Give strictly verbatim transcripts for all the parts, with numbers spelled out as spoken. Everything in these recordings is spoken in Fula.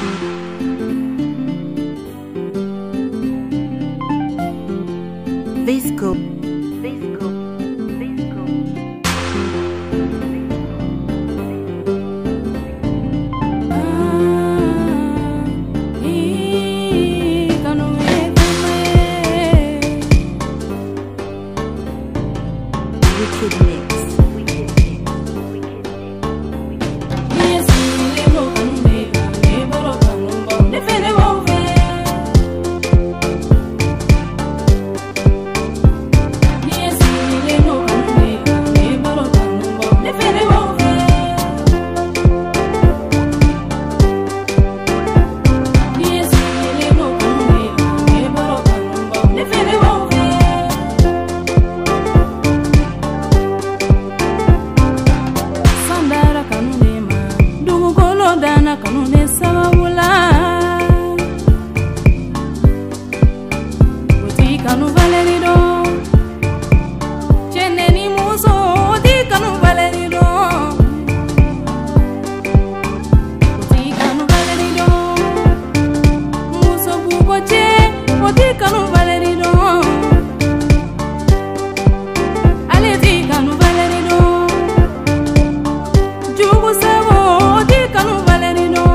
Visco, Visco, Visco. Wicked mix. Kanou ne sababula Oti Kanou valeri do Chene ni muso Oti Kanou valeri do Oti Kanou valeri do Muso buko che Oti Kanou valeri do Ale ti Kanou valeri do Jugu sabo Oti Kanou valeri do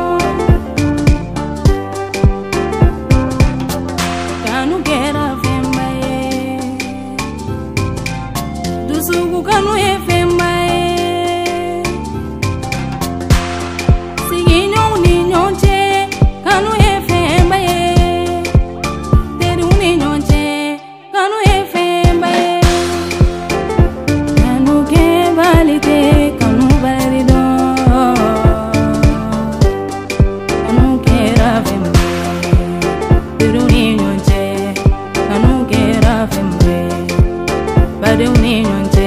Kanou e fembae Sigi nyong ni nyong che Kanou e fembae Teri uni nyong che Kanou e fembae Kanou ke valite Kanou valeri do Kanou ke ra fembae Teri uni nyong che Kanou ke ra fembae Bade uni nyong che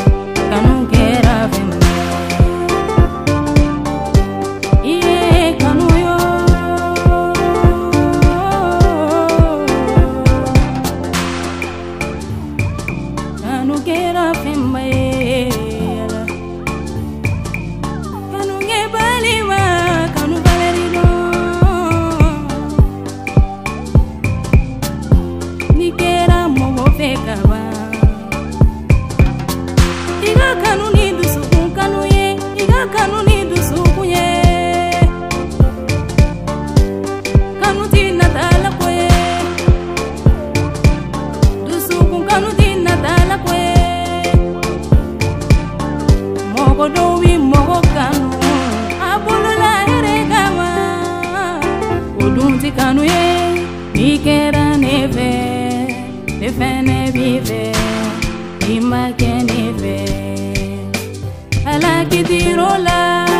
Kanou ni dusu kun Kanou ye, iga Kanou ni dusu kun ye. Kanou ti natala kwe, dusu kun Kanou ti natala kwe. Mogo dowi mogo Kanou, abolo la ere gawa. Odum ti Kanou ye, ikera neve, nefe ne bive, ima ke neve. La que tiro la